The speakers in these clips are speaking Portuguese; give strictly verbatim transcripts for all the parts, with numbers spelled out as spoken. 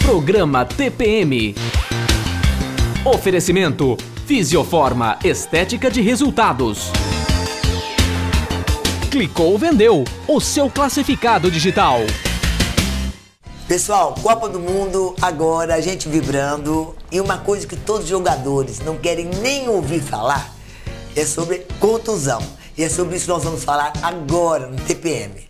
Programa T P M. Oferecimento Fisioforma, estética de resultados. Clicou, vendeu, o seu classificado digital. Pessoal, Copa do Mundo, agora a gente vibrando. E uma coisa que todos os jogadores não querem nem ouvir falar é sobre contusão. E é sobre isso que nós vamos falar agora no T P M.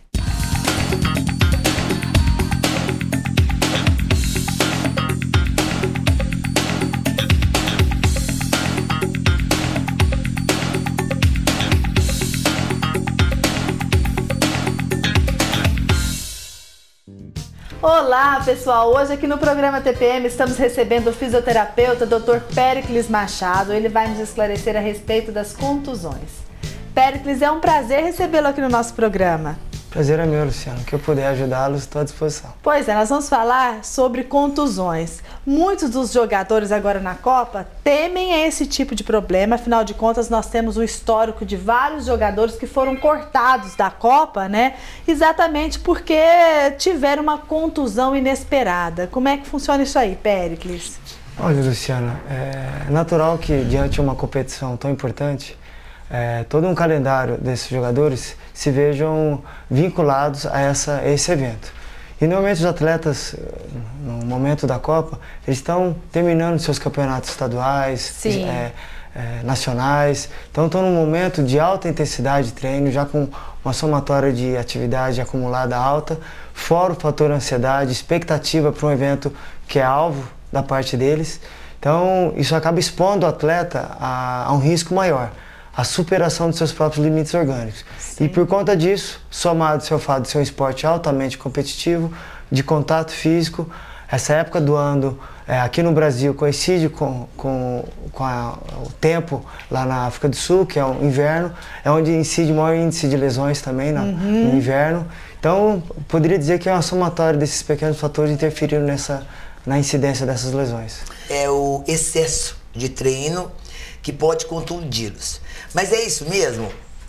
Olá pessoal, hoje aqui no programa T P M estamos recebendo o fisioterapeuta doutor Péricles Machado. Ele vai nos esclarecer a respeito das contusões. Péricles, é um prazer recebê-lo aqui no nosso programa. Prazer é meu, Luciano. Que eu puder ajudá-los, estou à disposição. Pois é, nós vamos falar sobre contusões. Muitos dos jogadores agora na Copa temem esse tipo de problema, afinal de contas nós temos o histórico de vários jogadores que foram cortados da Copa, né? Exatamente porque tiveram uma contusão inesperada. Como é que funciona isso aí, Péricles? Olha, Luciano, é natural que diante de uma competição tão importante, É, todo um calendário desses jogadores se vejam vinculados a, essa, a esse evento. E normalmente os atletas, no momento da Copa, eles estão terminando seus campeonatos estaduais, é, é, nacionais, então estão num momento de alta intensidade de treino, já com uma somatória de atividade acumulada alta, fora o fator ansiedade, expectativa para um evento que é alvo da parte deles. Então isso acaba expondo o atleta a, a um risco maior, a superação dos seus próprios limites orgânicos. Sim. E por conta disso, somado ao seu fato de ser um esporte altamente competitivo, de contato físico, essa época do ano é, aqui no Brasil coincide com, com, com a, o tempo lá na África do Sul, que é o inverno, é onde incide o maior índice de lesões também na, uhum. no inverno. Então, poderia dizer que é uma somatória desses pequenos fatores interferindo nessa, na incidência dessas lesões. É o excesso de treino que pode contundi-los. Mas é isso mesmo?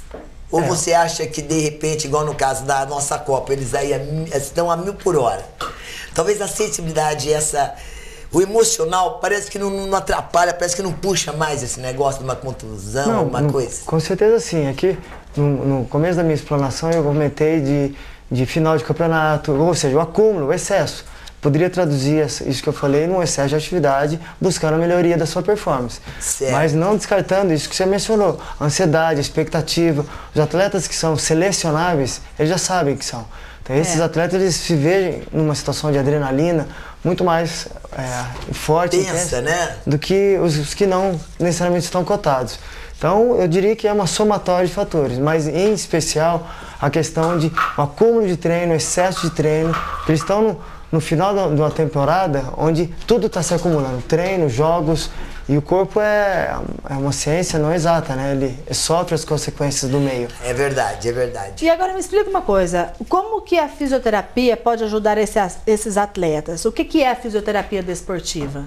Ou é. Você acha que de repente, igual no caso da nossa Copa, eles aí estão a mil por hora? Talvez a sensibilidade, essa, o emocional, parece que não, não atrapalha, parece que não puxa mais esse negócio de uma contusão, não, alguma no, coisa? Com certeza sim. Aqui, no, no começo da minha explanação, eu comentei de, de final de campeonato, ou seja, o acúmulo, o excesso. Poderia traduzir isso que eu falei num excesso de atividade, buscando a melhoria da sua performance. Certo. Mas não descartando isso que você mencionou, a ansiedade, a expectativa. Os atletas que são selecionáveis, eles já sabem que são. Então esses é. atletas, eles se veem numa situação de adrenalina muito mais é, forte Tensa, né? do que os, os que não necessariamente estão cotados. Então eu diria que é uma somatória de fatores, mas em especial a questão de um acúmulo de treino, excesso de treino, que eles estão no, no final de uma temporada onde tudo está se acumulando, treino, jogos, e o corpo é, é uma ciência não exata, né? Ele sofre as consequências do meio. É verdade, é verdade. E agora me explica uma coisa, como que a fisioterapia pode ajudar esse, esses atletas? O que, que é a fisioterapia desportiva?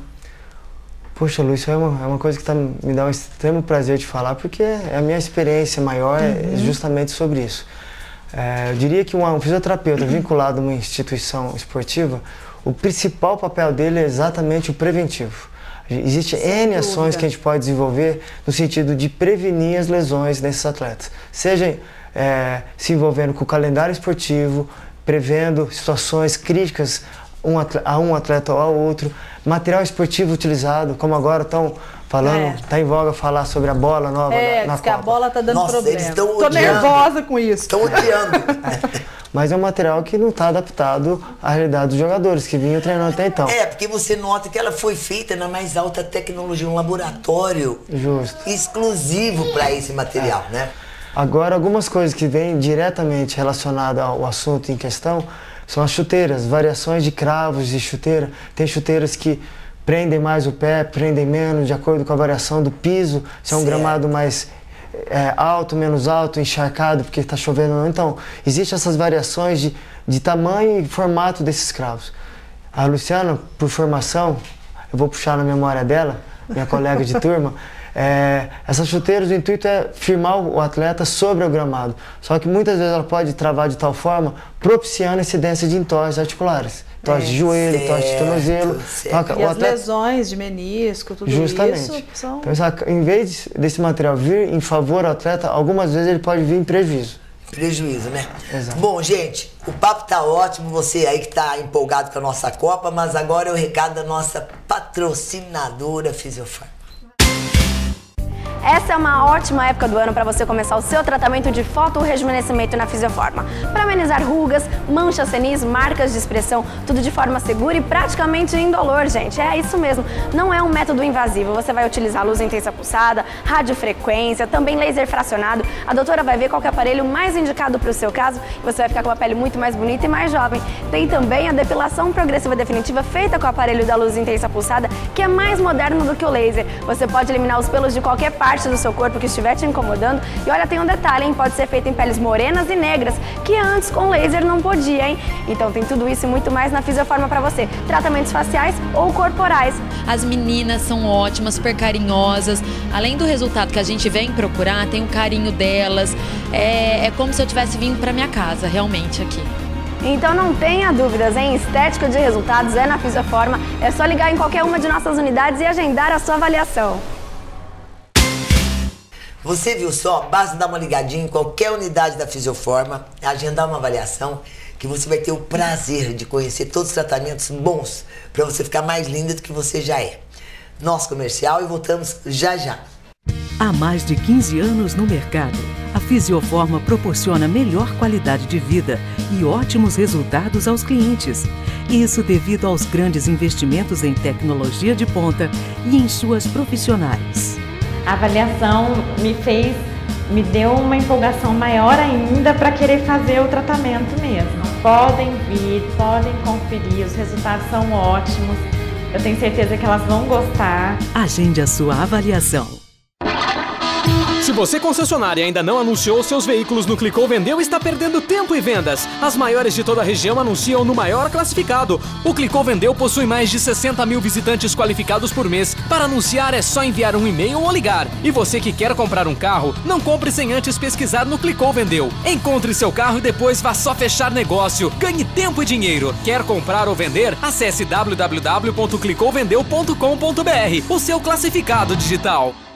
Poxa, Lu, isso é uma, é uma coisa que tá, me dá um extremo prazer de falar, porque é a minha experiência maior uhum. é justamente sobre isso. É, eu diria que um fisioterapeuta vinculado a uma instituição esportiva, o principal papel dele é exatamente o preventivo. Existem N ações que a gente pode desenvolver no sentido de prevenir as lesões desses atletas. Seja é, se envolvendo com o calendário esportivo, prevendo situações críticas um atleta, a um atleta ou a outro, material esportivo utilizado, como agora estão falando, está é. em voga falar sobre a bola nova é, na, na diz que Copa. a bola está dando Nossa, problema. Eles estão Tô nervosa com isso. Estão odiando. Mas é um material que não está adaptado à realidade dos jogadores que vinham treinando até então. É, porque você nota que ela foi feita na mais alta tecnologia, um laboratório Justo. exclusivo para esse material, é. né? Agora, algumas coisas que vêm diretamente relacionadas ao assunto em questão são as chuteiras, variações de cravos de chuteira. Tem chuteiras que prendem mais o pé, prendem menos, de acordo com a variação do piso, se é um certo. gramado mais é, alto, menos alto, encharcado, porque está chovendo ou não. Então, existem essas variações de, de tamanho e formato desses cravos. A Luciana, por formação, eu vou puxar na memória dela, minha colega de turma, é, essas chuteiras, o intuito é firmar o atleta sobre o gramado. Só que muitas vezes ela pode travar de tal forma, propiciando a incidência de entorses articulares. Então, torce de joelho, Certo, torce de tornozelo. certo. E as lesões de menisco, tudo Justamente. isso são... Então, em vez desse material vir em favor do atleta, algumas vezes ele pode vir em prejuízo. Prejuízo, né? Exato. Bom, gente, o papo tá ótimo, você aí que tá empolgado com a nossa Copa, mas agora é o recado da nossa patrocinadora Fisiofarma. Essa é uma ótima época do ano para você começar o seu tratamento de fotorrejuvenescimento na Fisiofarma. Para amenizar rugas, manchas senis, marcas de expressão, tudo de forma segura e praticamente indolor, gente. É isso mesmo, não é um método invasivo. Você vai utilizar luz intensa pulsada, radiofrequência, também laser fracionado. A doutora vai ver qual que é o aparelho mais indicado para o seu caso e você vai ficar com uma pele muito mais bonita e mais jovem. Tem também a depilação progressiva definitiva feita com o aparelho da luz intensa pulsada, que é mais moderno do que o laser. Você pode eliminar os pelos de qualquer parte do seu corpo que estiver te incomodando. E olha, tem um detalhe, hein? Pode ser feito em peles morenas e negras, que antes com laser não podia, hein? Então tem tudo isso e muito mais na Fisiofarma para você. Tratamentos faciais ou corporais. As meninas são ótimas, super carinhosas. Além do resultado que a gente vem procurar, tem o carinho delas. É, é como se eu tivesse vindo para minha casa, realmente, aqui. Então não tenha dúvidas, hein? Estética de resultados é na Fisiofarma. É só ligar em qualquer uma de nossas unidades e agendar a sua avaliação. Você viu só? Basta dar uma ligadinha em qualquer unidade da Fisiofarma, agendar uma avaliação, que você vai ter o prazer de conhecer todos os tratamentos bons para você ficar mais linda do que você já é. Nosso comercial e voltamos já já. Há mais de quinze anos no mercado, a Fisiofarma proporciona melhor qualidade de vida e ótimos resultados aos clientes. Isso devido aos grandes investimentos em tecnologia de ponta e em suas profissionais. A avaliação me fez, me deu uma empolgação maior ainda para querer fazer o tratamento mesmo. Podem vir, podem conferir, os resultados são ótimos. Eu tenho certeza que elas vão gostar. Agende a sua avaliação. Se você, concessionária, ainda não anunciou seus veículos no Clicou Vendeu, está perdendo tempo e vendas. As maiores de toda a região anunciam no maior classificado. O Clicou Vendeu possui mais de sessenta mil visitantes qualificados por mês. Para anunciar é só enviar um e-mail ou ligar. E você que quer comprar um carro, não compre sem antes pesquisar no Clicou Vendeu. Encontre seu carro e depois vá só fechar negócio. Ganhe tempo e dinheiro. Quer comprar ou vender? Acesse w w w ponto clicou vendeu ponto com ponto b r, o seu classificado digital.